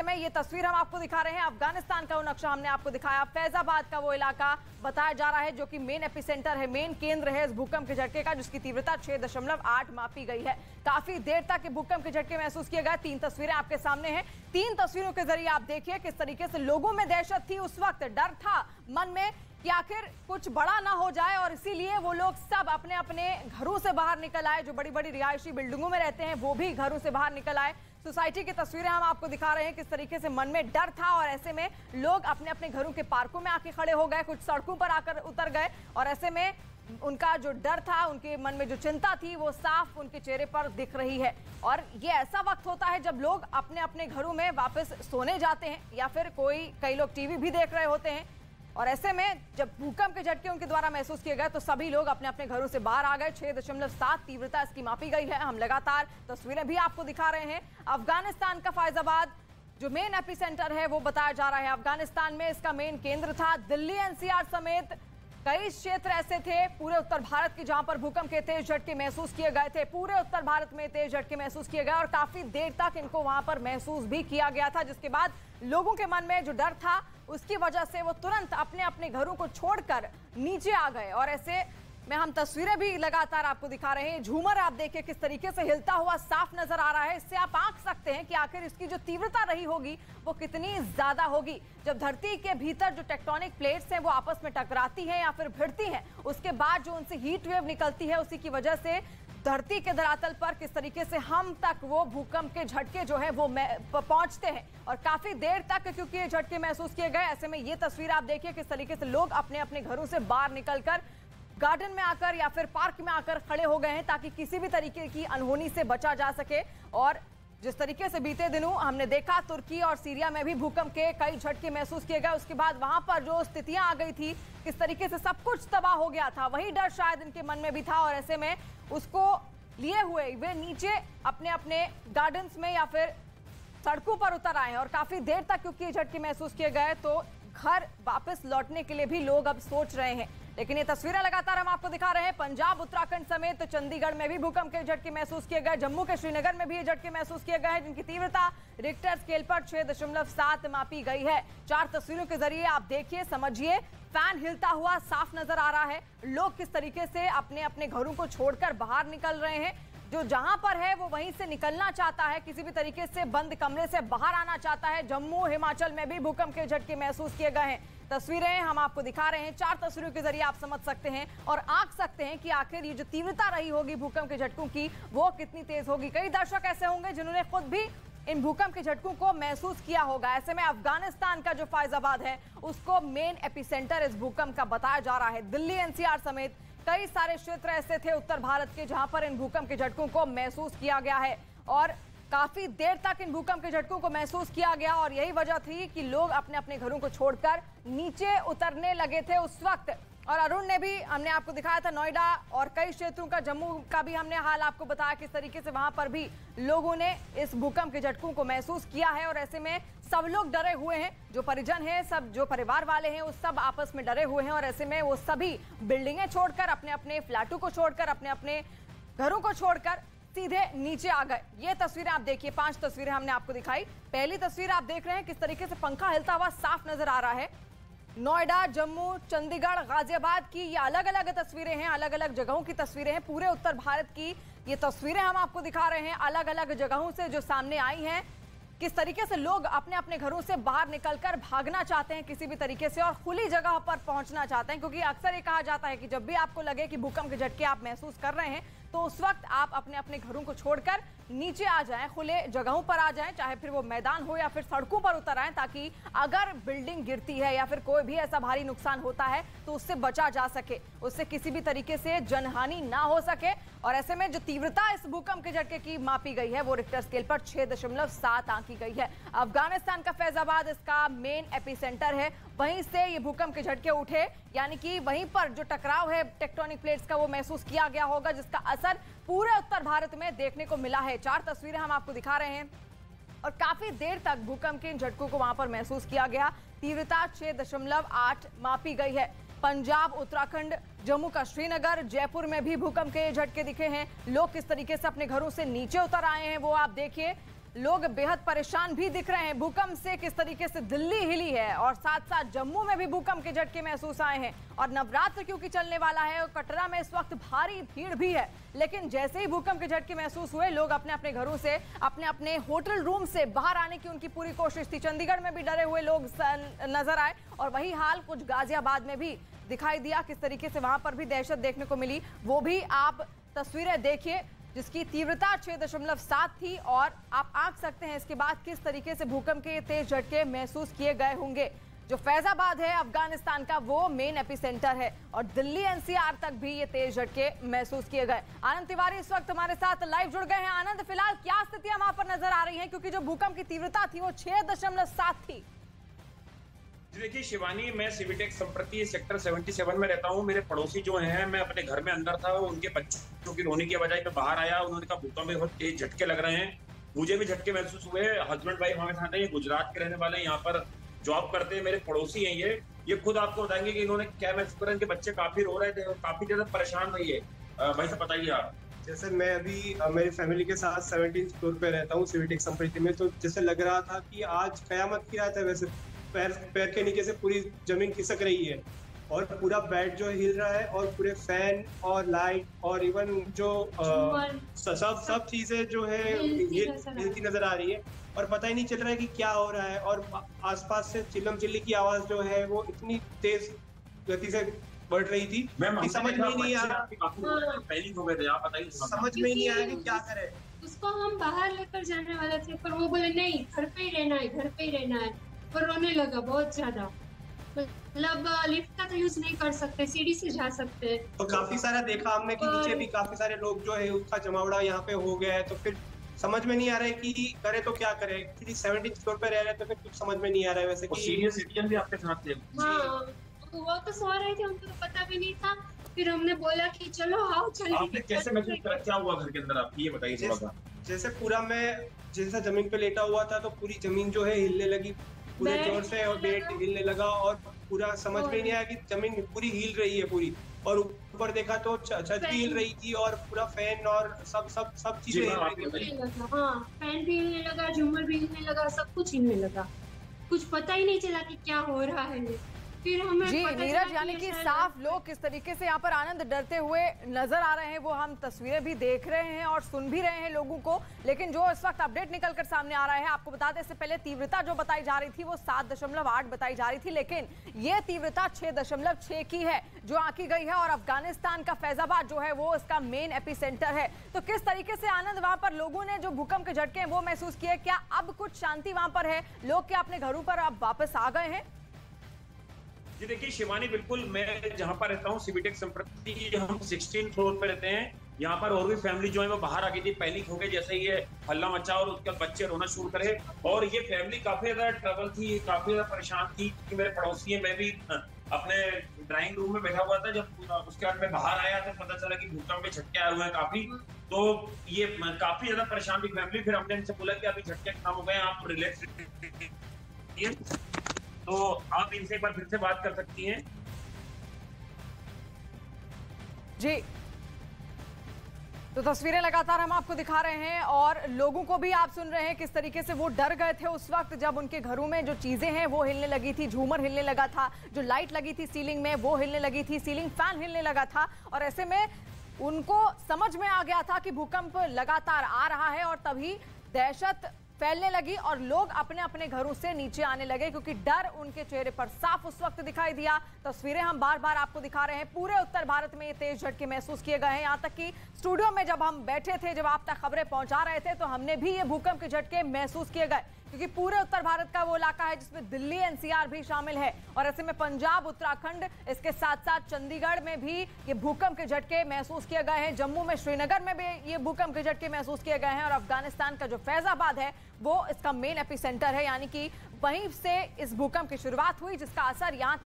में ये तस्वीर हम आपको दिखा रहे हैं, अफगानिस्तान का वो नक्शा हमने आपको दिखाया। फैजाबाद का वो इलाका बताया जा रहा है जो कि मेन एपिसेंटर है, मेन केंद्र है इस भूकंप के झटके का, जिसकी तीव्रता 6.8 मापी गई है। काफी देर तक भूकंप के झटके महसूस किए गए। 3 तस्वीरें आपके सामने हैं। 3 तस्वीरों के जरिए आप देखिए किस तरीके से लोगों में दहशत थी, उस वक्त डर था मन में कि आखिर कुछ बड़ा ना हो जाए, और इसीलिए वो लोग सब अपने अपने घरों से बाहर निकल आए। जो बड़ी बड़ी रिहायशी बिल्डिंगों में रहते हैं वो भी घरों से बाहर निकल आए। सोसाइटी की तस्वीरें हम आपको दिखा रहे हैं किस तरीके से मन में डर था, और ऐसे में लोग अपने अपने घरों के पार्कों में आके खड़े हो गए, कुछ सड़कों पर आकर उतर गए, और ऐसे में उनका जो डर था, उनके मन में जो चिंता थी, वो साफ उनके चेहरे पर दिख रही है। और ये ऐसा वक्त होता है जब लोग अपने अपने घरों में वापस सोने जाते हैं, या फिर कई लोग टीवी भी देख रहे होते हैं, और ऐसे में जब भूकंप के झटके उनके द्वारा महसूस किए गए तो सभी लोग अपने अपने घरों से बाहर आ गए। 6.7 तीव्रता इसकी मापी गई है। हम लगातार तस्वीरें भी आपको दिखा रहे हैं। अफगानिस्तान का फैजाबाद जो मेन एपिसेंटर है वो बताया जा रहा है, अफगानिस्तान में इसका मेन केंद्र था। दिल्ली एनसीआर समेत कई क्षेत्र ऐसे थे पूरे उत्तर भारत के जहां पर भूकंप के तेज झटके महसूस किए गए थे। पूरे उत्तर भारत में तेज झटके महसूस किए गए और काफी देर तक इनको वहां पर महसूस भी किया गया था, जिसके बाद लोगों के मन में जो डर था उसकी वजह से वो तुरंत अपने अपने घरों को छोड़कर नीचे आ गए। और ऐसे में हम तस्वीरें भी लगातार आपको दिखा रहे हैं। झूमर आप देखिए किस तरीके से हिलता हुआ साफ नजर आ रहा है। इससे आप आंक सकते हैं कि आखिर इसकी जो तीव्रता रही होगी वो कितनी ज्यादा होगी। जब धरती के भीतर जो टेक्टोनिक प्लेट्स हैं वो आपस में टकराती हैं या फिर भिड़ती हैं, उसके बाद जो उनसे हीट वेव निकलती है, उसी की वजह से धरती के धरातल पर किस तरीके से हम तक वो भूकंप के झटके जो है वो पहुंचते हैं, और काफी देर तक क्योंकि ये झटके महसूस किए गए। ऐसे में ये तस्वीर आप देखिए किस तरीके से लोग अपने अपने घरों से बाहर निकलकर गार्डन में आकर या फिर पार्क में आकर खड़े हो गए हैं, ताकि किसी भी तरीके की अनहोनी से बचा जा सके। और जिस तरीके से बीते दिनों हमने देखा तुर्की और सीरिया में भी भूकंप के कई झटके महसूस किए गए, उसके बाद वहां पर जो स्थितियां आ गई थी, किस तरीके से सब कुछ तबाह हो गया था, वही डर शायद इनके मन में भी था। और ऐसे में उसको लिए हुए वे नीचे अपने अपने गार्डन्स में या फिर सड़कों पर उतर आए हैं, और काफी देर तक क्योंकि झटके महसूस किए गए तो घर वापस लौटने के लिए भी लोग अब सोच रहे हैं। लेकिन ये तस्वीरें लगातार हम आपको दिखा रहे हैं। पंजाब, उत्तराखंड समेत चंडीगढ़ में भी भूकंप के झटके महसूस किए गए। जम्मू के श्रीनगर में भी ये झटके महसूस किए गए हैं, जिनकी तीव्रता रिक्टर स्केल पर 6.7 मापी गई है। 4 तस्वीरों के जरिए आप देखिए, समझिए, फैन हिलता हुआ साफ नजर आ रहा है। लोग किस तरीके से अपने अपने घरों को छोड़कर बाहर निकल रहे हैं। जो जहां पर है वो वहीं से निकलना चाहता है, किसी भी तरीके से बंद कमरे से बाहर आना चाहता है। जम्मू, हिमाचल में भी भूकंप के झटके महसूस किए गए हैं। तस्वीरें हम आपको दिखा रहे हैं। 4 तस्वीरों के जरिए आप समझ सकते हैं और आंक सकते हैं कि आखिर ये जो तीव्रता रही होगी भूकंप के झटकों की वो कितनी तेज होगी। कई दर्शक ऐसे होंगे जिन्होंने खुद भी इन भूकंप के झटकों को महसूस किया होगा। ऐसे में अफगानिस्तान का जो फैजाबाद है उसको मेन एपिसेंटर इस भूकंप का बताया जा रहा है। दिल्ली एनसीआर समेत कई सारे क्षेत्र ऐसे थे उत्तर भारत के जहां पर इन भूकंप के झटकों को महसूस किया गया है, और काफी देर तक इन भूकंप के झटकों को महसूस किया गया। और यही वजह थी कि लोग अपने अपने घरों को छोड़कर नीचे उतरने लगे थे उस वक्त। और अरुण ने भी हमने आपको दिखाया था नोएडा और कई क्षेत्रों का, जम्मू का भी हमने हाल आपको बताया किस तरीके से वहां पर भी लोगों ने इस भूकंप के झटकों को महसूस किया है। और ऐसे में सब लोग डरे हुए हैं, जो परिजन हैं, सब जो परिवार वाले हैं वो सब आपस में डरे हुए हैं। और ऐसे में वो सभी बिल्डिंगें छोड़कर, अपने अपने फ्लैटों को छोड़कर, अपने अपने घरों को छोड़कर सीधे नीचे आ गए। ये तस्वीरें आप देखिए, 5 तस्वीरें हमने आपको दिखाई। पहली तस्वीर आप देख रहे हैं किस तरीके से पंखा हिलता हुआ साफ नजर आ रहा है। नोएडा, जम्मू, चंडीगढ़, गाजियाबाद की ये अलग अलग तस्वीरें हैं, अलग अलग जगहों की तस्वीरें हैं। पूरे उत्तर भारत की ये तस्वीरें हम आपको दिखा रहे हैं, अलग अलग जगहों से जो सामने आई हैं। किस तरीके से लोग अपने अपने घरों से बाहर निकलकर भागना चाहते हैं किसी भी तरीके से, और खुली जगह पर पहुंचना चाहते हैं। क्योंकि अक्सर ये कहा जाता है कि जब भी आपको लगे कि भूकंप के झटके आप महसूस कर रहे हैं तो उस वक्त आप अपने अपने घरों को छोड़कर नीचे आ जाएं, खुले जगहों पर आ जाएं, चाहे फिर वो मैदान हो या फिर सड़कों पर उतर आएं, ताकि अगर बिल्डिंग गिरती है या फिर कोई भी ऐसा भारी नुकसान होता है तो उससे बचा जा सके, उससे किसी भी तरीके से जनहानि ना हो सके। और ऐसे में जो तीव्रता इस भूकंप के झटके की मापी गई है वो रिक्टर स्केल पर 6.7 आंकी गई है। अफगानिस्तान का फैजाबाद इसका मेन एपिसेंटर है, वहीं से ये भूकंप के झटके उठे, यानी कि वहीं पर जो टकराव है टेक्टोनिक प्लेट्स का वो महसूस किया गया होगा, जिसका असर पूरे उत्तर भारत में देखने को मिला है। 4 तस्वीरें हम आपको दिखा रहे हैं और काफी देर तक भूकंप के इन झटकों को वहां पर महसूस किया गया। तीव्रता 6.8 मापी गई है। पंजाब, उत्तराखंड, जम्मू का श्रीनगर, जयपुर में भी भूकंप के झटके दिखे हैं। लोग किस तरीके से अपने घरों से नीचे उतर आए हैं वो आप देखिए। लोग बेहद परेशान भी दिख रहे हैं। भूकंप से किस तरीके से दिल्ली हिली है और साथ साथ जम्मू में भी भूकंप के झटके महसूस आए हैं। और नवरात्र क्योंकि चलने वाला है और कटरा में इस वक्त भारी भीड़ भी है, लेकिन जैसे ही भूकंप के झटके महसूस हुए लोग अपने अपने घरों से, अपने अपने होटल रूम से बाहर आने की उनकी पूरी कोशिश थी। चंडीगढ़ में भी डरे हुए लोग नजर आए और वही हाल कुछ गाजियाबाद में भी दिखाई दिया। किस तरीके से वहां पर भी दहशत देखने को मिली वो भी आप तस्वीरें देखिए, जिसकी तीव्रता 6.7 थी और आप आंक सकते हैं इसके बाद किस तरीके से भूकंप के तेज झटके महसूस किए गए होंगे। जो फैजाबाद है अफगानिस्तान का वो मेन एपिसेंटर है और दिल्ली एनसीआर तक भी ये तेज झटके महसूस किए गए। आनंद तिवारी इस वक्त हमारे साथ लाइव जुड़ गए हैं। आनंद, फिलहाल क्या स्थितियां वहां पर नजर आ रही हैं, क्योंकि जो भूकंप की तीव्रता थी वो 6.7 थी। देखिए शिवानी, मैं सिविटेक संप्रति सेक्टर 77 में रहता हूँ। मेरे पड़ोसी जो हैं, मैं अपने घर में अंदर था, उनके बच्चों की रोने की बजाय मैं बाहर आया। उन्होंने कहा भूकंप में बहुत तेज झटके लग रहे हैं। मुझे भी झटके महसूस हुए। हस्बैंड वाइफ हमारे साथ हैं, गुजरात के रहने वाले, यहाँ पर जॉब करते हैं, मेरे पड़ोसी हैं। ये खुद आपको बताएंगे कि इन्होंने क्या महसूस करा। इनके बच्चे काफी रो रहे थे और काफी ज्यादा परेशान रही है। भाई साहब बताइए आप। जैसे मैं अभी मेरी फैमिली के साथ 17th फ्लोर पे रहता हूँ सिविटेक संप्रति में, तो जैसे लग रहा था कि आज कयामत की रात है। वैसे पैर के नीचे से पूरी जमीन खिसक रही है और पूरा बेड जो हिल रहा है और पूरे फैन और लाइट और इवन जो सब चीजें जो है हिलती नजर आ रही है और पता ही नहीं चल रहा है कि क्या हो रहा है। और आसपास से चिल्लम चिल्ली की आवाज जो है वो इतनी तेज गति से बढ़ रही थी कि समझ में ही नहीं आ रहा। पैनिक हो गए थे आप, बताइए। समझ में ही नहीं आया कि क्या करें। उसको हम बाहर लेकर जाने वाले थे, पर वो बोले नहीं, घर पे ही रहना है, घर पे ही रहना है। पर रोने लगा बहुत ज्यादा। मतलब लिफ्ट का तो यूज नहीं कर सकते, सीढ़ी से जा सकते हैं। तो काफी सारा देखा हमने कि नीचे भी काफी सारे लोग जो है उसका जमावड़ा यहाँ पे हो गया है। तो फिर समझ में नहीं आ रहा है कि करे तो क्या करे। 17th फ्लोर पे रह रहे तो फिर कुछ समझ में नहीं आ रहा है। वैसे सीनियर सिटीजन भी आपके साथ थे? हाँ, वो तो सो रहे थे, उनको तो पता भी नहीं था। फिर हमने बोला कि चलो आओ चलो। आपने कैसे महसूस करा, क्या हुआ घर के अंदर आप ये बताइए थोड़ा सा। जैसे पूरा मैं जैसा जमीन पे लेटा हुआ था तो पूरी जमीन जो है हिलने लगी पूरे जोर से और बेड हिलने लगा और पूरा समझ में नहीं आया कि जमीन पूरी हिल रही है पूरी। और ऊपर देखा तो छत भी हिल रही थी और पूरा फैन और सब चीजें हिल रही थी। हाँ, फैन भी हिलने लगा, झूमर भी हिलने लगा, सब कुछ हिलने लगा। कुछ पता ही नहीं चला कि क्या हो रहा है। फिर हमें जी नीरज, यानी कि साफ लोग किस तरीके से यहाँ पर आनंद डरते हुए नजर आ रहे हैं वो हम तस्वीरें भी देख रहे हैं और सुन भी रहे हैं लोगों को। लेकिन जो इस वक्त अपडेट निकलकर सामने आ रहा है, आपको बता दें इससे पहले तीव्रता जो बताई जा रही थी वो 7.8 बताई जा रही थी, लेकिन ये तीव्रता 6.6 की है जो आंकी गई है। और अफगानिस्तान का फैजाबाद जो है वो इसका मेन एपिसेंटर है। तो किस तरीके से आनंद वहां पर लोगों ने जो भूकंप के झटके हैं वो महसूस किए, क्या अब कुछ शांति वहां पर है? लोग क्या अपने घरों पर अब वापस आ गए हैं? जी देखिए शिवानी, बिल्कुल मैं जहाँ पर रहता हूँ सिविटेक संप्रति, हम 16 फ्लोर पे रहते हैं। यहाँ पर और भी फैमिली जो है वो बाहर आ गई थी, पैनिक हो गए जैसे ये हल्ला मचा और उसके बाद बच्चे रोना शुरू करे। और ये फैमिली काफी ज्यादा ट्रबल थी, काफी ज्यादा परेशान थी कि मेरे पड़ोसी है। मैं भी अपने ड्राइंग रूम में बैठा हुआ था, जब उसके बाद मैं बाहर आया तो पता चला कि भूकंप के झटके आए हुए हैं काफी। तो ये काफी ज्यादा परेशान थी फैमिली। फिर हमने इनसे बोला कि अभी झटके कम हो गए, आप रिलैक्स, तो आप इनसे एक बार फिर से बात कर सकती हैं। जी, तो तस्वीरें लगातार हम आपको दिखा रहे हैं और लोगों को भी आप सुन रहे हैं किस तरीके से वो डर गए थे उस वक्त जब उनके घरों में जो चीजें हैं वो हिलने लगी थी। झूमर हिलने लगा था, जो लाइट लगी थी सीलिंग में वो हिलने लगी थी, सीलिंग फैन हिलने लगा था। और ऐसे में उनको समझ में आ गया था कि भूकंप लगातार आ रहा है और तभी दहशत फैलने लगी और लोग अपने अपने घरों से नीचे आने लगे, क्योंकि डर उनके चेहरे पर साफ उस वक्त दिखाई दिया। तस्वीरें हम बार बार आपको दिखा रहे हैं। पूरे उत्तर भारत में ये तेज झटके महसूस किए गए हैं। यहाँ तक कि स्टूडियो में जब हम बैठे थे, जब आप तक खबरें पहुंचा रहे थे, तो हमने भी ये भूकंप के झटके महसूस किए गए, क्योंकि पूरे उत्तर भारत का वो इलाका है जिसमें दिल्ली एनसीआर भी शामिल है। और ऐसे में पंजाब, उत्तराखंड, इसके साथ साथ चंडीगढ़ में भी ये भूकंप के झटके महसूस किए गए हैं। जम्मू में, श्रीनगर में भी ये भूकंप के झटके महसूस किए गए हैं। और अफगानिस्तान का जो फैजाबाद है वो इसका मेन एपिसेंटर है, यानी कि वहीं से इस भूकंप की शुरुआत हुई जिसका असर यहाँ